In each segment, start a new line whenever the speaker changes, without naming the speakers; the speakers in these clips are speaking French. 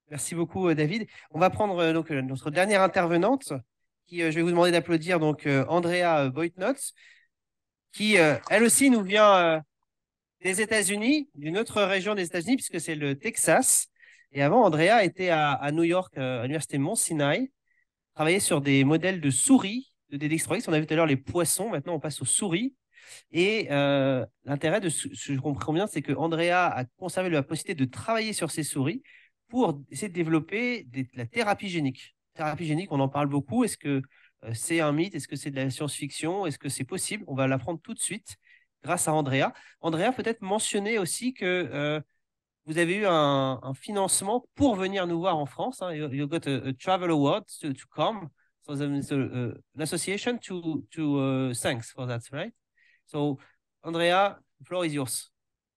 Merci beaucoup, David. On va prendre notre dernière intervenante, qui, je vais vous demander d'applaudir, donc Andrea Boitnotz, qui, elle aussi, nous vient des États-Unis, d'une autre région des États-Unis, puisque c'est le Texas. Et avant, Andrea était à New York, à l'université Mont Sinai, travaillait sur des modèles de souris de DDX3X. On a vu tout à l'heure les poissons, maintenant on passe aux souris. Et l'intérêt de ce que je comprends bien, c'est que Andrea a conservé la possibilité de travailler sur ces souris pour essayer de développer la thérapie génique. Thérapie génique, on en parle beaucoup. Est-ce que c'est un mythe? Est-ce que c'est de la science-fiction? Est-ce que c'est possible? On va l'apprendre tout de suite grâce à Andrea. Andrea, peut-être mentionner aussi que vous avez eu un financement pour venir nous voir en France. Hein. You got a travel award to come. So an association to thanks for that, right? So, Andrea, the floor is yours.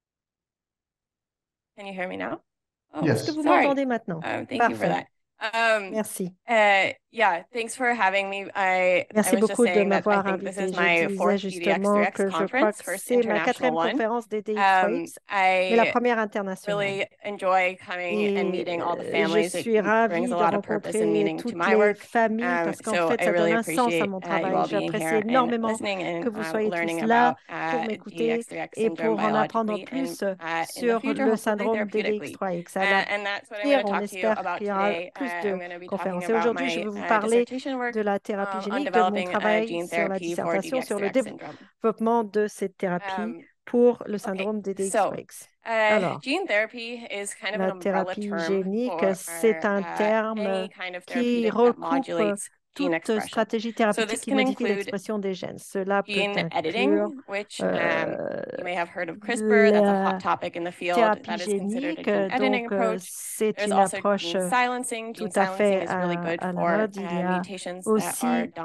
Can you hear me now?
Oh, est-ce que vous
sorry.
m'entendez maintenant?
Thank you for that.
Merci.
Yeah, thanks for having me.
Merci beaucoup de m'avoir invité. Je disais justement que je crois que c'est ma quatrième conférence DDX3X, mais la première internationale. Et je suis ravie de rencontrer toutes les familles parce qu'en fait, ça donne un sens à mon travail. J'apprécie énormément que vous soyez tous là pour m'écouter et pour en apprendre plus sur le syndrome DDX3X. À l'avenir, on espère qu'il y aura plus de conférences. Et aujourd'hui, je vais vous parler de la thérapie génique, de mon travail sur la dissertation sur le développement de cette thérapie pour le syndrome DDX3X. Alors, la thérapie génique, c'est un terme qui recoupe toute stratégie thérapeutique qui modifie l'expression des gènes. Cela peut inclure la thérapie génique, donc c'est une approche tout à fait à la mode. Il y a aussi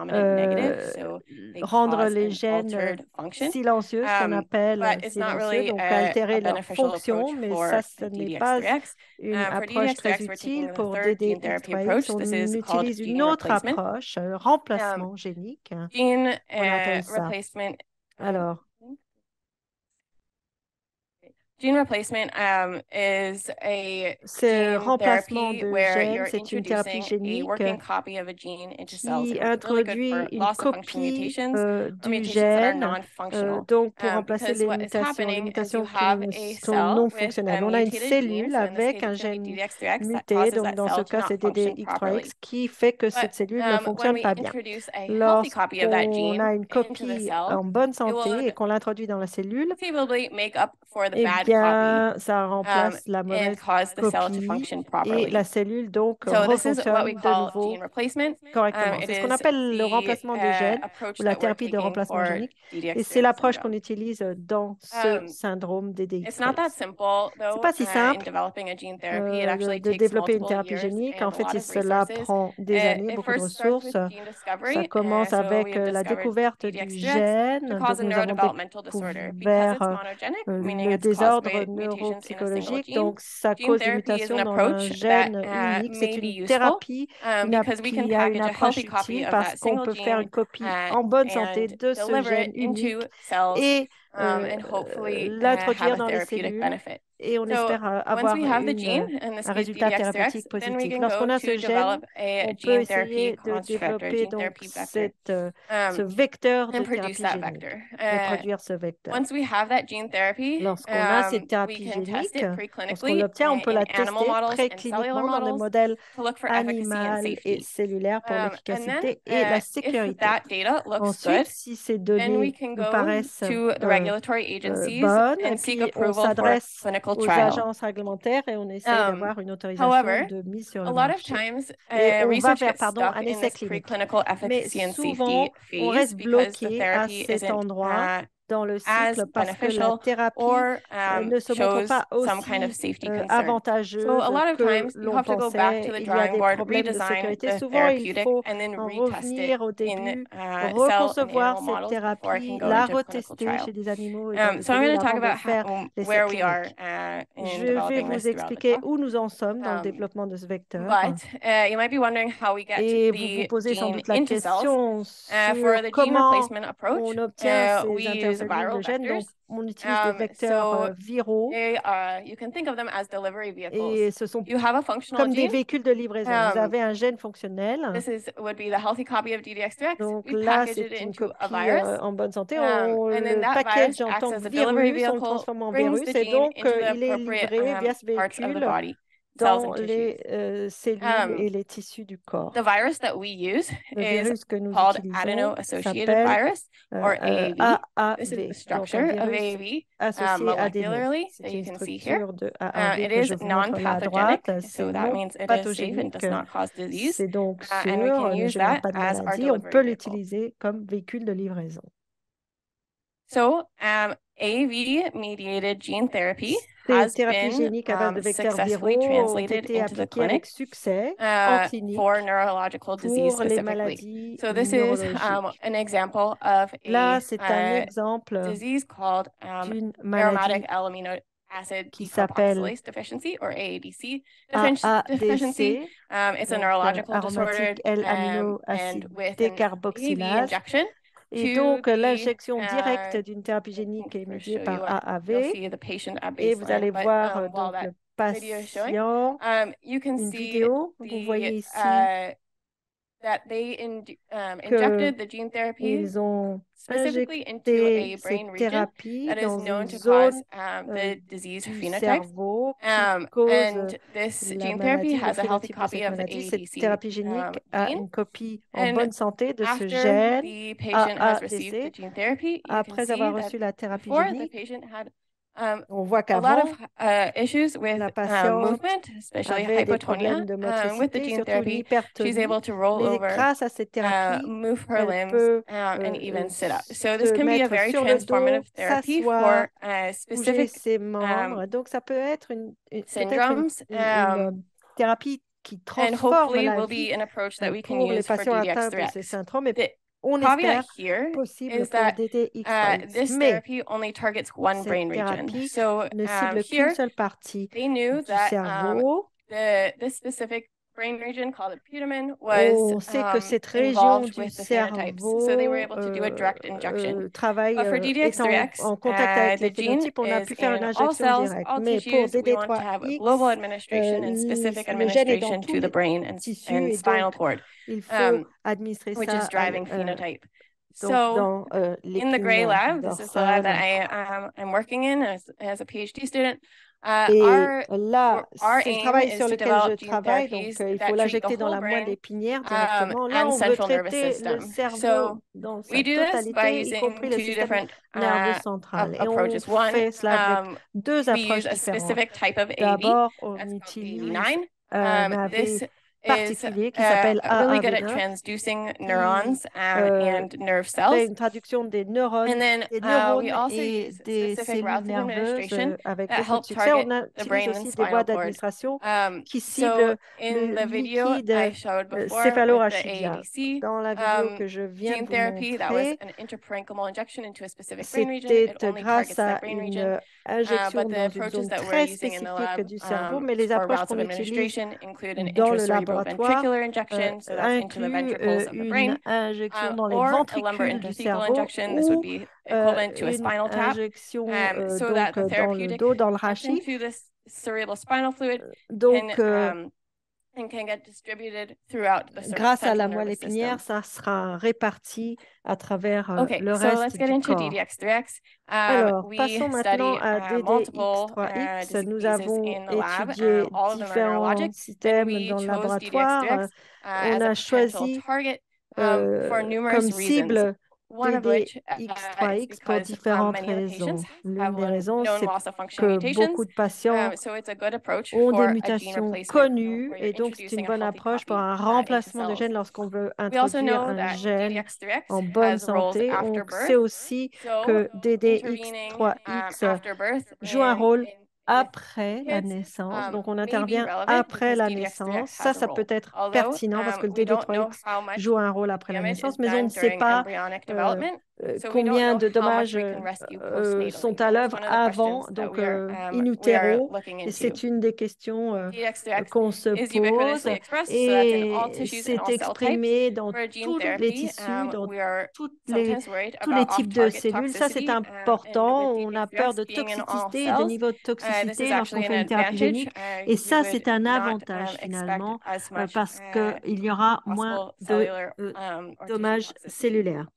rendre les gènes silencieux, ce qu'on appelle silencieux, donc altérer leur fonction, mais ça, ce n'est pas une approche très utile pour DDX3X. On utilise une autre approche, remplacement génique. On appelle ça. Alors, ce remplacement de gènes, c'est une thérapie génique qui introduit une copie du gène, donc pour remplacer les mutations qui sont non fonctionnelles. On a une cellule avec un gène muté, donc dans ce cas, c'est DDX3X, qui fait que cette cellule ne fonctionne pas bien. Lorsqu'on a une copie en bonne santé et qu'on l'introduit dans la cellule, eh bien, ça remplace la mauvaise copie et la cellule donc refonctionne de nouveau correctement. C'est ce qu'on appelle le remplacement des gènes ou la thérapie de remplacement génique et c'est l'approche qu'on utilise dans ce syndrome DDX3X. C'est pas si simple de développer une thérapie génique. En fait, cela prend des années, beaucoup de ressources. Ça commence avec la découverte du gène. Donc, nous avons découvert le désordre neuropsychologique, donc ça cause des mutations dans un gène unique. C'est une thérapie qui a une approche utile parce qu'on peut faire une copie en bonne santé de ce gène unique et l'introduire dans les cellules. Et on espère avoir un résultat thérapeutique positif. Lorsqu'on a ce gène, on peut essayer de développer donc ce vecteur de thérapie génique, reproduire ce vecteur. Lorsqu'on a cette thérapie génique, lorsqu'on l'obtient, on peut la tester précliniquement dans des modèles animaux et cellulaires pour l'efficacité et la sécurité. Ensuite, si ces données nous paraissent bonnes, et puis on s'adresse aux agences réglementaires et on essaie d'avoir une autorisation de mise sur le marché. Et on va vers un essai clinique. Mais souvent, on reste bloqué à cet endroit dans le cycle parce que la thérapie ne se montre pas aussi avantageuse que l'on pensait. Il y a des problèmes de sécurité. Souvent, il faut en revenir au début, reconcevoir cette thérapie, la retester chez des animaux et dans des cellules avant de faire l'essai clinique. Je vais vous expliquer où nous en sommes dans le développement de ce vecteur. Et vous vous posez sans doute la question sur comment on obtient ces interventions
use viral vectors.
On utilise des vecteurs viraux.
You can think of them as delivery vehicles.
Et ce sont
You have a functional
comme des
gene.
véhicules de livraison. Vous avez un gène fonctionnel.
Would be the healthy copy of DDX2X.
Donc
We
là,
package it
c'est une
into a
copie
virus.
en bonne santé.
And then
Le
that
package
virus
en
acts
tant
as
que
a delivery
virus, on le
vehicle,
transforme en
brings
virus.
the
Et
gene
donc,
into the
il est
appropriate
livré via ce
parts of the
véhicule
body, cells
dans
and tissues.
les cellules et les tissus du corps.
The virus that we use
Le
is
virus que nous
called
utilisons
adeno-associated
s'appelle
virus, or AAV. This is
AAV.
the structure
Donc, un
of
virus
AAV
associé à des
molecularly
C'est
that
une
you can see here.
structure de AAV
It
que
is
je vous montre là à
non-pathogenic,
droite.
so
C'est
that
non
means it is safe and
pathogénique.
does not cause disease.
C'est donc
And we
sûr,
can
ne
use
génère
that
pas de
as our
maladie. On
delivery
peut
vehicle.
l'utiliser comme véhicule de livraison.
So, AAV-mediated gene therapy
Ces
has
thérapies
been
géniques à base de vecteurs
successfully
viraux ont
translated
été
into the
appliquées avec
clinic
succès en clinique
for neurological disease
pour les
specifically.
maladies
So this is
neurologiques.
an example of
Là, c'est un
a
exemple
disease called
d'une
aromatic
maladie
L-amino acid
qui s'appelle
decarboxylase deficiency, or AADC deficiency.
AADC,
It's a
donc
neurological disorder
aromatique
and
L-aminoacide
with an AAV
décarboxylase.
injection.
Et donc, l'injection directe d'une thérapie génique est médiée par AAV. Et vous allez voir donc le patient, une vidéo, vous voyez ici
that they injected the gene therapy
ils ont
specifically into
injecté
a brain
cette
region
thérapie
that is
dans
known
une
to
zone
cause the disease
du
phenotype.
cerveau qui cause
And this
la
gene therapy
maladie, le
has a healthy
phénotype de
copy
cette
of the
maladie. Cette
AADC
thérapie génique a
gene.
une copie en
And
bonne santé de ce
after
gène
the patient has received the
AADC.
gene therapy, you can
Après
see
avoir
that
reçu la thérapie
before the
génique,
patient had
on voit
a lot
qu'avant,
of issues with
la patiente
movement, especially
avait des
hypotonia.
problèmes de
With the
motricité,
gene
surtout une
therapy, she's
hypertonie.
able to roll
Mais
over,
grâce à cette thérapie,
move her
elle
limbs,
peut
and even sit up. So this
se
can be a
mettre
very
sur le dos,
transformative therapy for
s'asseoir, bouger
specific
ses membres. Donc, ça peut être peut-être
syndromes,
une thérapie qui
and
transforme
hopefully
la
will
vie
be an approach that we can
pour les
use for
patients atteints de ces
DDX3X.
syndromes.
The
On
caveat
espère
here
possible
is
pour
that
DDX3X.
this
Mais
therapy only targets one
cette
brain region.
thérapie
So
ne cible qu'une
here
seule partie
they knew
du
that
cerveau.
this specific brain region called the putamen
On
was
sait que cette région
involved
du
with the phenotypes. So they were able to do a direct injection.
travaille
But for
étant
DDX3X,
en contact avec les
the gene
phénotypes, on a
is
pu faire une
in all
injection
cells,
directe.
all
Mais pour
tissues. We want to have
DD3X,
global administration and specific
le gène est dans
administration
tous
to the
les
brain and
tissus et
spinal
donc
cord,
il faut administrer
which
ça
is driving phenotype.
donc
So
dans
in the gray
l'épine
lab, this is the lab that
dorsale.
I'm working in as a PhD student.
Et
Our
c'est le
aim
travail
is
sur
to
lequel je
develop gene
travaille, donc
therapies
il
that
faut
treat the
l'injecter dans
whole
la moelle
brain
épinière directement. Là,
and
on veut
central nervous
traiter le
system.
cerveau
So
dans sa
we do this by
totalité, y
using
compris le
two
système
different
nerveux central. Et on
approaches. One,
fait cela avec deux
we
approches
use a
différentes.
specific type of AAV.
D'abord, on
That's called
utilise
AAV9.
un
This
AV
is
particulier qui s'appelle
really good at
AAV9,
transducing neurons and nerve
fait
cells.
une traduction des neurones,
And then
des neurones
we also
et
use
des
specific
cellules
routes of
nerveuses
administration
avec
that
beaucoup de
help
succès.
target
On
the
utilise
brain and
aussi des
spinal
voies
cord.
d'administration qui
So
ciblent
in
le
the video I
liquide
showed before with the
céphalorachidien.
AADC,
Dans la vidéo que je viens
gene
de vous
therapy that was
montrer,
an intraparenchymal injection into a specific brain region. It
c'était
only targets
grâce
that
à
brain region.
une injection
But the
dans une
approaches
zone
that we're
très
using in the
spécifique
lab
du cerveau, mais les
for
approches
routes of
qu'on utilise
administration include an
dans le laboratoire
intracerebroventricular injection, so that's into the
inclut
ventricles of the brain,
une injection dans les
or a lumbar
ventricules du
intrathecal
cerveau
injection. This would
ou
be equivalent to a
une
spinal tap,
injection
so
donc
that the
dans le
therapeutic
dos, dans le
gets
rachis.
into this cerebral spinal fluid
Donc,
and can get distributed throughout the
grâce à la
central
moelle
nervous
épinière,
system.
ça sera réparti à travers
Okay,
le
so let's
reste
get
du
into
corps.
DDX3X.
Alors,
We
passons
study
maintenant à
multiple
DDX3X. Nous
diseases
avons
in the lab.
étudié
All of them are
différents
neurologic, and
systèmes
we
dans le
chose
laboratoire.
DDX3X
On
as
a
a potential
choisi
target for numerous
comme
reasons.
cible
One of which is
DDX3X pour
because
différentes
many of the
raisons.
patients
L'une
have
des raisons,
known
c'est
loss of function
que
mutations.
beaucoup de patients
So it's a good approach
ont
for
des
a gene
mutations
replacement
connues
where
et
you're
donc c'est une
introducing a
bonne
healthy
approche pour
copy
un
into
remplacement de
cells.
gène lorsqu'on veut
We also
introduire
know
un
that
gène
DDX3X
en bonne
has roles
santé.
after
On
birth.
sait aussi
So
que
intervening
DDX3X
after birth
joue un rôle
with
après la
kids
naissance. Donc, on
may be
intervient
relevant
après
because
la
DDX3X
naissance.
has a
Ça
role.
peut être
Although
pertinent parce que le
we don't know
DD3X
how much
joue un rôle après la
damage
naissance,
is
mais on ne
done
sait
during
pas
embryonic development.
combien de dommages sont à l'œuvre avant, donc in utero, et c'est une des questions qu'on se pose, et c'est exprimé dans tous les tissus, dans tous les types de cellules. Ça, c'est important. On a peur de toxicité, de niveau de toxicité lorsqu'on fait une thérapie génique, et ça, c'est un avantage finalement, parce qu'il y aura moins de dommages cellulaires.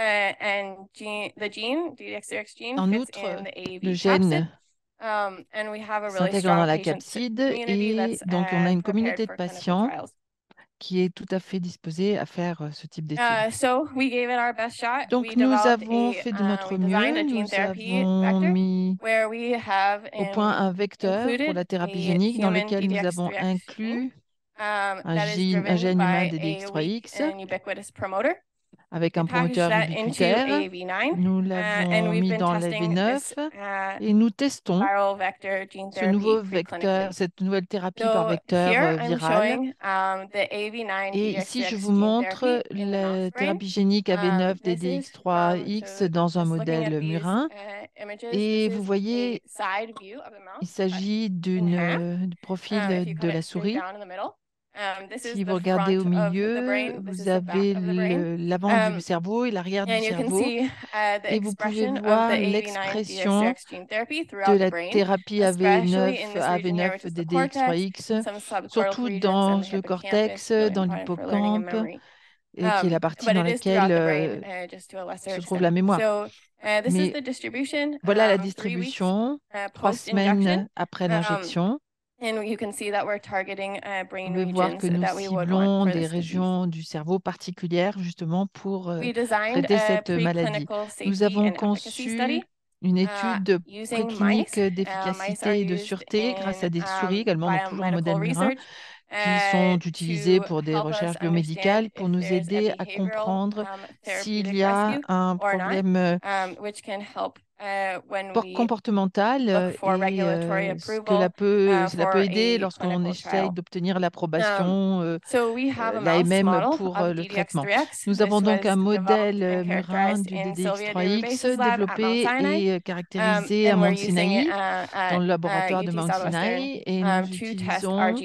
En outre, le gène s'intègre dans la capside et donc on a une communauté de patients qui est tout à fait disposée à faire ce type d'études. Donc nous avons fait de notre mieux, nous avons mis au point un vecteur pour la thérapie génique dans lequel nous avons inclus un gène humain DDX3X avec un promoteur ubiquitaire. Nous l'avons mis dans l'AV9 et nous testons ce nouveau vecteur, cette nouvelle thérapie par vecteur viral. Et ici, je vous montre la thérapie génique AV9 DDX3X dans un modèle murin. Et vous voyez, il s'agit du profil de la souris. Si vous regardez au milieu, vous avez l'avant du cerveau et l'arrière du cerveau. Et vous pouvez voir l'expression de la thérapie AV9 DDX3X, surtout dans le cortex, dans l'hippocampe, qui est la partie dans laquelle se trouve la mémoire. Mais voilà la distribution 3 semaines après l'injection. Vous pouvez voir que nous ciblons des régions du cerveau particulières justement pour traiter cette maladie. Nous avons conçu une étude préclinique d'efficacité et de sûreté grâce à des souris, également donc toujours en modèle murin, qui sont utilisées pour des recherches biomédicales pour nous aider à comprendre s'il y a un problème comportemental et cela peut aider lorsqu'on essaye d'obtenir l'approbation, l'AMM pour le traitement. Nous avons donc un modèle murin du DDX3X développé et caractérisé à Mount Sinai, dans le laboratoire de Mount Sinai, et nous utilisons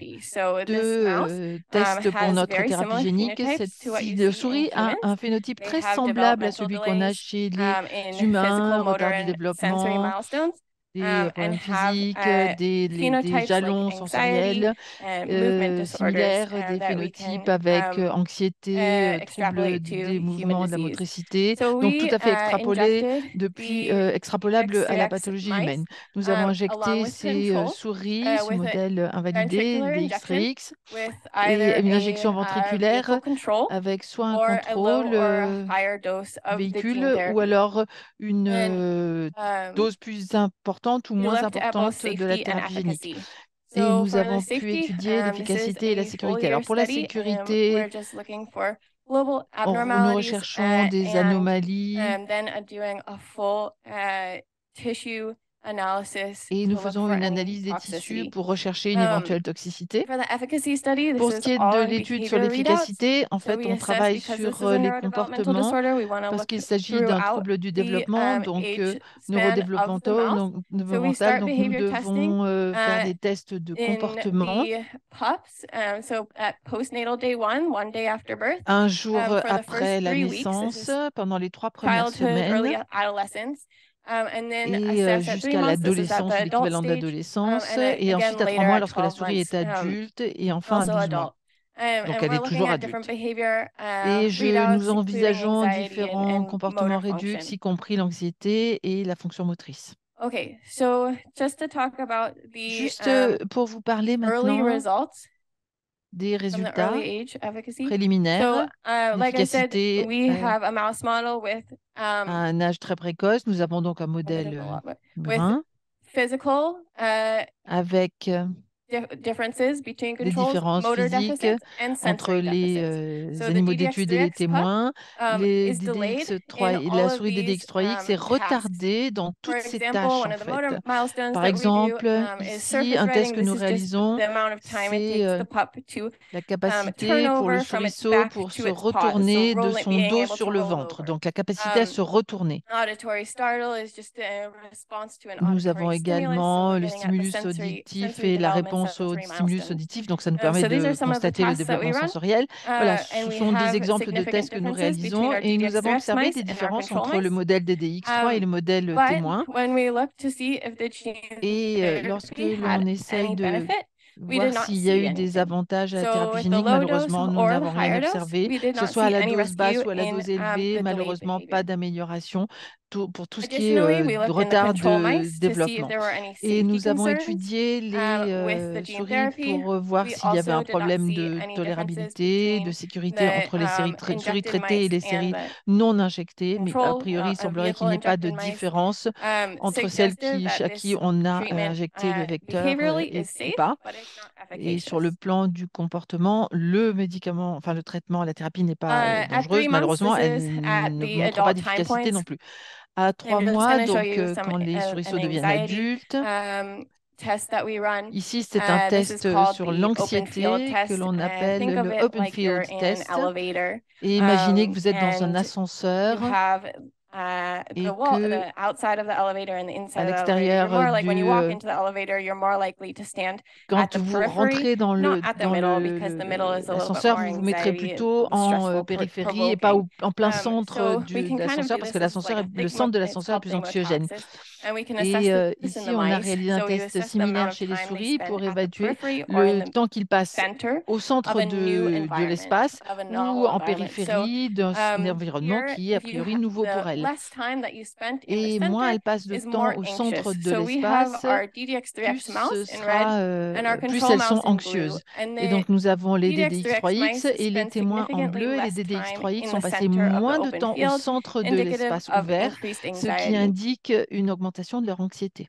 2 tests pour notre thérapie génique. Cette souris a un phénotype très semblable à celui qu'on a chez les humains, retard du développement, des problèmes physiques, des jalons sensoriels similaires, des phénotypes avec anxiété, troubles des mouvements, de la motricité, donc tout à fait extrapolable à la pathologie humaine. Nous avons injecté ces souris, ce modèle invalidé, DX3X, et une injection ventriculaire avec soit un contrôle véhicule ou alors une dose plus importante ou moins importante de la thérapie génique. Et nous avons pu étudier l'efficacité et la sécurité. Alors pour la sécurité, nous recherchons des anomalies et nous faisons une analyse des tissus pour rechercher une éventuelle toxicité. Pour ce qui est de l'étude sur l'efficacité, en fait, on travaille sur les comportements parce qu'il s'agit d'un trouble du développement, donc neurodéveloppemental, donc nous devons faire des tests de comportement. Un jour après la naissance, pendant les 3 premières semaines, et jusqu'à l'adolescence, l'équivalent de l'adolescence, et ensuite à 3 mois lorsque la souris est adulte, et enfin à 12 mois. Donc elle est toujours adulte. Et nous envisageons différents comportements réduits, y compris l'anxiété et la fonction motrice. Juste pour vous parler maintenant des résultats préliminaires d'efficacité à un âge très précoce. Nous avons donc un modèle murin avec des différences physiques entre les animaux d'étude et les témoins. Les DDX3 et la souris DDX3X est retardée dans toutes ses tâches, en fait. Par exemple, ici, un test que nous réalisons, c'est la capacité pour le souriceau pour se retourner de son dos sur le ventre, donc la capacité à se retourner. Nous avons également le stimulus auditif et la réponse au stimulus auditif, donc ça nous permet de constater le développement sensoriel. Voilà, ce sont des exemples de tests que nous réalisons et nous avons observé des différences entre le modèle DDX3 et le modèle témoin. Et lorsque l'on essaye de voir s'il y a eu des avantages à la thérapie génique, malheureusement, nous n'avons rien observé, que ce soit à la dose basse ou à la dose élevée, malheureusement, pas d'amélioration pour tout ce qui est de retard de développement. Et nous avons étudié les souris pour voir s'il y avait un problème de tolérabilité, de sécurité entre les souris traitées et les séries non injectées, mais a priori, il semblerait qu'il n'y ait pas de différence entre celles à qui on a injecté le vecteur et pas. Et sur le plan du comportement, le médicament, enfin le traitement, la thérapie n'est pas dangereuse. Malheureusement, elle ne montre pas d'efficacité non plus. À 3 mois, donc quand les souriceaux deviennent adultes, ici, c'est un test sur l'anxiété que l'on appelle le Open Field Test. Et imaginez que vous êtes dans un ascenseur et que à l'extérieur quand vous rentrez dans l'ascenseur, vous vous mettrez plutôt en périphérie et pas en plein centre de l'ascenseur parce que le centre de l'ascenseur est plus anxiogène. Et ici, on a réalisé un test similaire chez les souris pour évaluer le temps qu'ils passent au centre de l'espace ou en périphérie d'un environnement qui est a priori nouveau pour elles. Et moins elles passent de temps au centre de l'espace, plus elles sont anxieuses. Et donc, nous avons les DDX3X et les témoins en bleu. Et les DDX3X ont passé moins de temps au centre de l'espace ouvert, ce qui indique une augmentation de leur anxiété.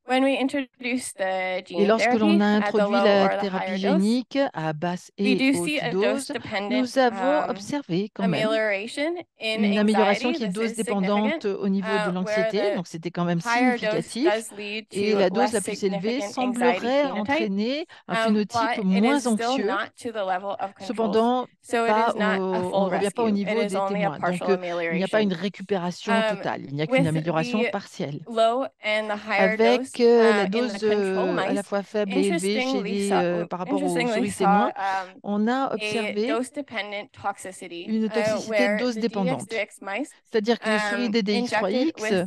Et lorsque l'on a introduit la thérapie génique à basse et haute dose, nous avons observé quand même une amélioration qui est dose dépendante au niveau de l'anxiété, donc c'était quand même significatif. Et la dose la plus élevée semblerait entraîner un phénotype moins anxieux. Cependant, on ne revient pas au niveau des témoins. Donc, il n'y a pas une récupération totale, il n'y a qu'une amélioration partielle. Avec la dose à la fois faible et élevée par rapport aux souris témoins, on a observé une toxicité dose dépendante. C'est-à-dire que les souris DDX3X,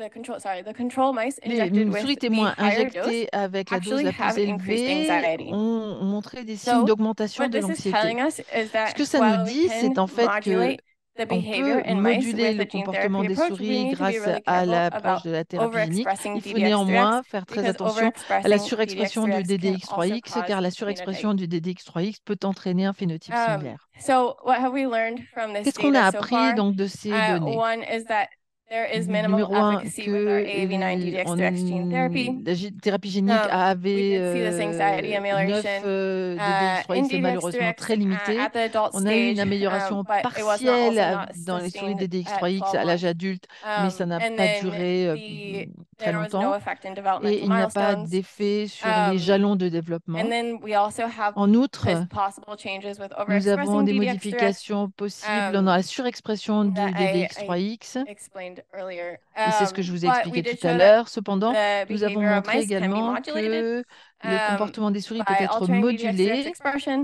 les souris témoins injectées avec la dose la plus élevée ont montré des signes d'augmentation de l'anxiété. Ce que ça nous dit, c'est en fait que on peut moduler le comportement des souris grâce à l'approche de la thérapie génique. Il faut néanmoins faire très attention à la surexpression du DDX3X, car la surexpression du DDX3X peut entraîner un phénotype similaire. Qu'est-ce qu'on a appris donc de ces données? Numéro 1, que la thérapie génique avait 9 DDX3X, c'est malheureusement très limité. On a eu une amélioration partielle dans les souris DDX3X à l'âge adulte, mais ça n'a pas duré très longtemps. Et il n'y a pas d'effet sur les jalons de développement. En outre, nous avons des modifications possibles dans la surexpression du DDX3X. Et c'est ce que je vous ai expliqué tout à l'heure. Cependant, nous avons montré également que le comportement des souris peut être modulé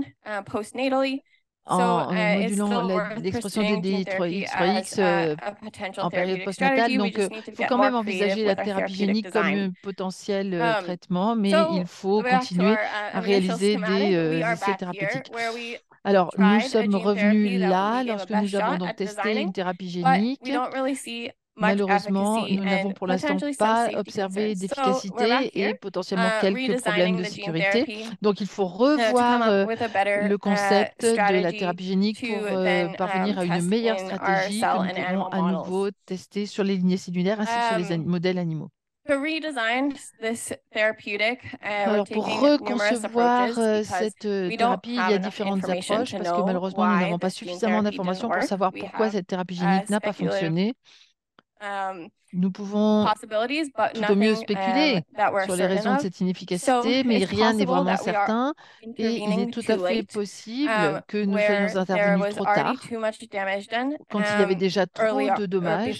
en modulant l'expression des DDX3X en période postnatale. Donc, il faut quand même envisager la thérapie génique comme un potentiel traitement, mais il faut continuer à réaliser des essais thérapeutiques. Alors, nous sommes revenus là lorsque nous avons donc testé une thérapie génique. Malheureusement, nous n'avons pour l'instant pas observé d'efficacité et potentiellement quelques problèmes de sécurité. Donc, il faut revoir le concept de la thérapie génique pour parvenir à une meilleure stratégie que nous pourrons à nouveau tester sur les lignées cellulaires ainsi que sur les modèles animaux. Alors, pour reconcevoir cette thérapie, il y a différentes approches parce que malheureusement, nous n'avons pas suffisamment d'informations pour savoir pourquoi cette thérapie génique n'a pas fonctionné. Nous pouvons tout au mieux spéculer sur les raisons de cette inefficacité, mais rien n'est vraiment certain et il est tout à fait possible que nous soyons intervenus trop tard, quand il y avait déjà trop de dommages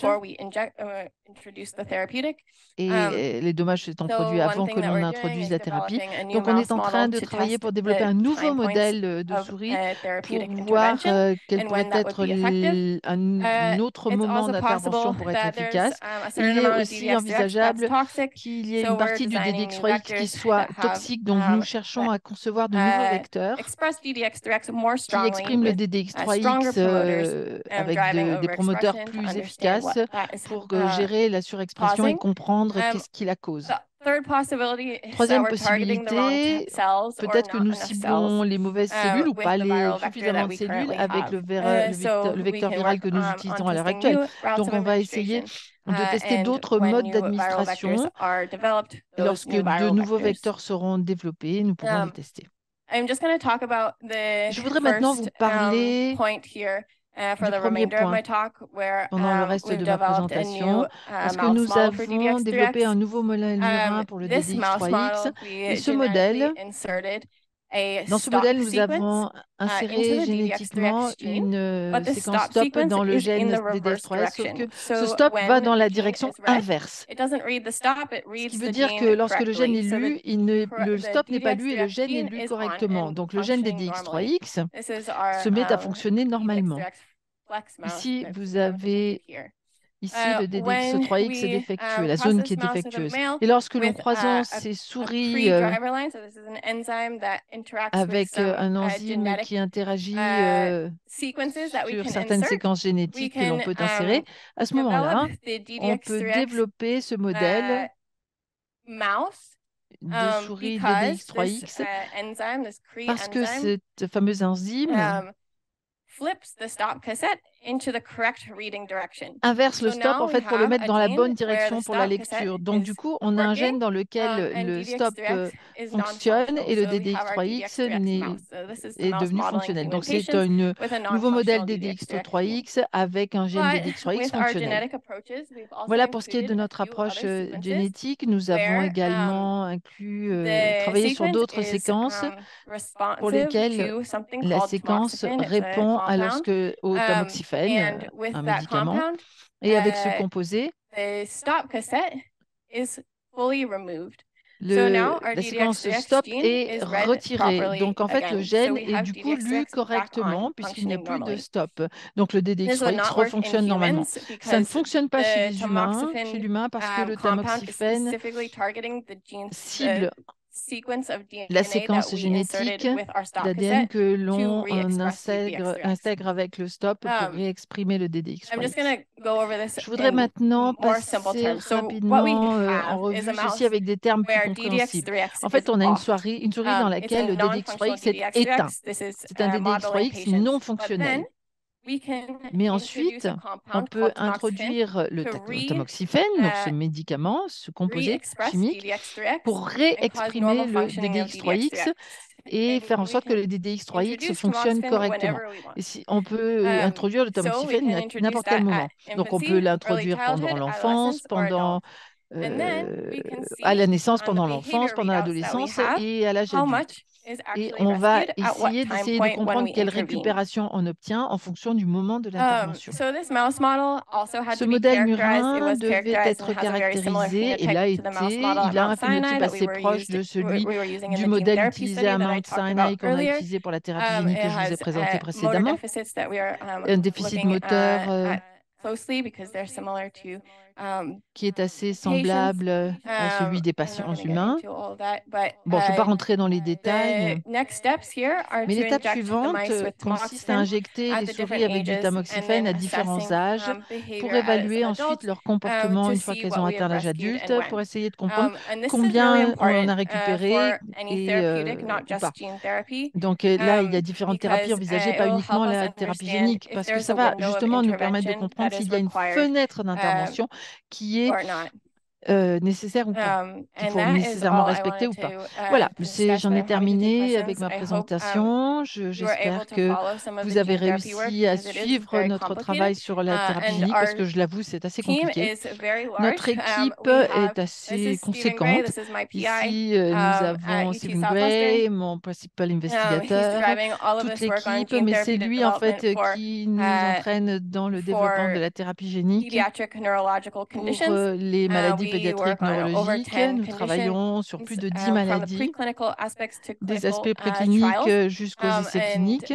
et les dommages s'étant produits avant que l'on introduise la thérapie. Donc, on est en train de travailler pour développer un nouveau modèle de souris pour voir quel pourrait être un autre moment d'intervention pour être efficace. Il est aussi envisageable qu'il y ait une partie du DDX3X qui soit toxique, donc nous cherchons à concevoir de nouveaux vecteurs qui expriment le DDX3X avec des promoteurs plus efficaces pour gérer la surexpression et comprendre qu'est-ce qui la cause. Troisième possibilité, peut-être que nous ciblons les mauvaises cellules ou pas suffisamment de cellules avec le vecteur viral que nous utilisons à l'heure actuelle. Donc, on va essayer de tester d'autres modes d'administration. Lorsque de nouveaux vecteurs seront développés, nous pourrons les tester. Je voudrais maintenant vous parler du premier point pendant le reste de ma présentation, parce que nous avons développé un nouveau modèle murin pour le DDX3X et ce modèle, dans ce modèle, nous avons inséré génétiquement une séquence stop dans le gène DDX3S, sauf que ce stop va dans la direction inverse. Ce qui veut dire que lorsque le gène est lu, le stop n'est pas lu et le gène est lu correctement. Donc le gène DDX3X se met à fonctionner normalement. Ici, vous avez le DDX3X est défectueux, la zone qui est défectueuse. Et lorsque nous croisons ces souris avec un enzyme qui interagit sur certaines séquences génétiques que l'on peut insérer, à ce moment-là, on peut développer ce modèle de souris DDX3X parce que cette fameuse enzyme inverse le stop en fait pour le mettre dans la bonne direction pour la lecture. Donc du coup, on a un gène dans lequel le stop fonctionne et le DDX3X est devenu fonctionnel. Donc c'est un nouveau modèle DDX3X avec un gène DDX3X fonctionnel. Voilà pour ce qui est de notre approche génétique. Nous avons également inclus travaillé sur d'autres séquences pour lesquelles la séquence répond au tamoxifène, un médicament, et avec ce composé, la séquence stop est retirée. Donc, en fait, le gène est du coup lu correctement puisqu'il n'y a plus de stop. Donc, le DDX3X refonctionne normalement. Ça ne fonctionne pas chez l'humain parce que le tamoxifène cible la séquence génétique d'ADN que l'on intègre avec le stop pour réexprimer le DDX3X. Je voudrais maintenant passer rapidement en revue ceci avec des termes plus compréhensibles. En fait, on a une souris dans laquelle le DDX3X est éteint. C'est un DDX3X non fonctionnel. Mais ensuite, on peut introduire le tamoxifène, donc ce médicament, ce composé chimique, pour réexprimer le DDX3X et faire en sorte que le DDX3X fonctionne correctement. Et on peut introduire le tamoxifène à n'importe quel moment. Donc, on peut l'introduire pendant l'enfance, à la naissance, pendant l'enfance, pendant l'adolescence et à l'âge adulte. Et on va essayer de comprendre quelle récupération on obtient en fonction du moment de l'intervention. Ce modèle murin devait être caractérisé et il a un phénotype assez proche de celui du modèle utilisé à Mount Sinai qu'on a utilisé pour la thérapie génique que je vous ai présenté précédemment. Un déficit moteur qui est assez semblable à celui des patients humains. Bon, je ne vais pas rentrer dans les détails, mais l'étape suivante consiste à injecter les souris avec du tamoxifène à différents âges pour évaluer ensuite leur comportement une fois qu'elles ont atteint l'âge adulte, pour essayer de comprendre combien on en a récupéré et ou pas. Donc là, il y a différentes thérapies envisagées, pas uniquement la thérapie génique, parce que ça va justement nous permettre de comprendre s'il y a une fenêtre d'intervention qui est nécessaires ou pas, qu'il faut nécessairement respecter ou pas. Voilà, j'en ai terminé avec ma présentation. J'espère que vous avez réussi à suivre notre travail sur la thérapie génique parce que je l'avoue, c'est assez compliqué. Notre équipe est assez conséquente. Ici, nous avons Stephen Gray, mon principal investigateur, toute l'équipe, mais c'est lui en fait qui nous entraîne dans le développement de la thérapie génique pour les maladies pédiatriques neurologiques. Nous travaillons sur plus de 10 maladies, des aspects précliniques jusqu'aux essais cliniques.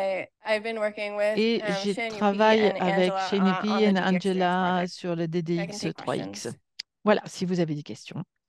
Et je travaille avec Shane Epi et Angela sur le DDX3X. Voilà, si vous avez des questions.